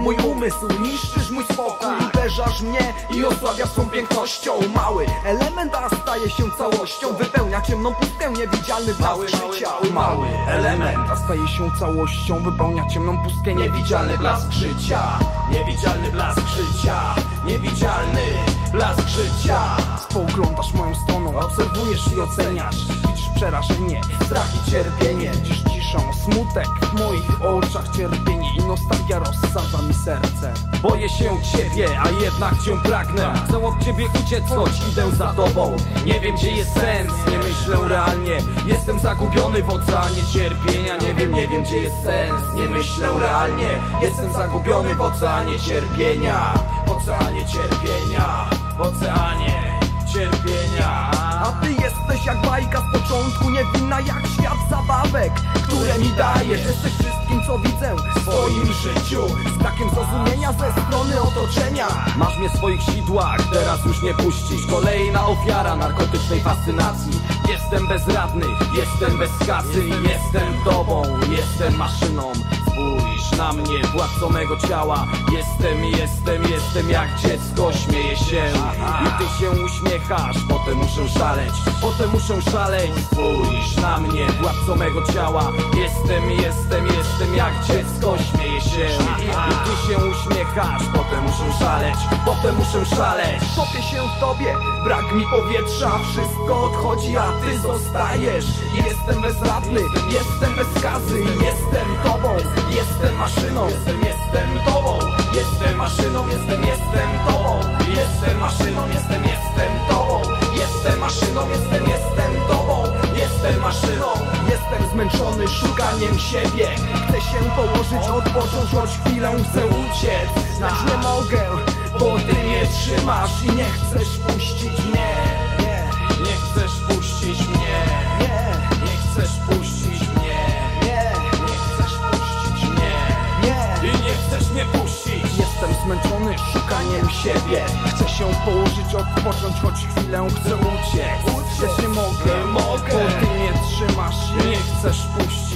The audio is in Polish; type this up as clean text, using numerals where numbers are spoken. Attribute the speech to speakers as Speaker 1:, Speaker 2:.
Speaker 1: mój umysł, niszczysz mój spokój. Uderzasz mnie i osłabiasz swą pięknością. Mały element, a staje się całością. Wypełnia ciemną pustkę, niewidzialny blask życia. Mały element, a staje się całością. Wypełnia ciemną pustkę, niewidzialny blask życia. Niewidzialny blask życia. Niewidzialny blask życia. Spoglądasz moją stroną, obserwujesz i oceniasz. Widzisz przerażenie, strach i cierpienie. Widzisz ciszą, smutek w moich oczach, cierpienie i nostalgia rozsadza mi serce. Boję się ciebie, a jednak cię pragnę. Chcę od ciebie uciec, choć idę za tobą. Nie wiem, gdzie jest sens, nie myślę realnie. Jestem zagubiony w oceanie cierpienia. Nie wiem, gdzie jest sens, nie myślę realnie. Jestem zagubiony w oceanie cierpienia. W oceanie cierpienia. W oceanie cierpienia. A ty jesteś jak bajka z początku, niewinna jak świat zabawek, które mi dajesz. Jesteś wszystkim, co widzę w swoim życiu, z brakiem zrozumienia ze strony otoczenia. Masz mnie w swoich sidłach, teraz już nie puścisz. Kolejna ofiara narkotycznej fascynacji. Jestem bezradny, jestem bez kasy. Jestem tobą, jestem maszyną. Spójrz na mnie, władcą mego ciała. Jestem jak dziecko, śmieję się i ty się uśmiechasz. Potem muszę szaleć. Spójrz na mnie, władcą mego ciała. Jestem jak dziecko, śmieję się i ty się uśmiechasz. Potem muszę szaleć. Topię się w tobie, brak mi powietrza. Wszystko odchodzi, a ty zostajesz. Jestem bezradny, jestem bez skazy. Jestem tobą, jestem maszyną. Jestem tobą, jestem maszyną. Jestem tobą, jestem maszyną. Jestem tobą, jestem maszyną. Jestem tobą, jestem maszyną. Jestem zmęczony szukaniem siebie. Chcę się położyć, odpocząć, choć chwilę chcę uciec. Lecz nie mogę, bo ty mnie trzymasz i nie chcesz puścić mnie. Nie chcesz puścić mnie. Nie chcesz puścić mnie. Nie chcesz puścić mnie. I nie chcesz mnie puścić. Jestem zmęczony szukaniem siebie. Chcę się położyć, odpocząć, choć chwilę chcę uciec. Lecz nie mogę, bo ty mnie trzymasz i nie chcesz puścić.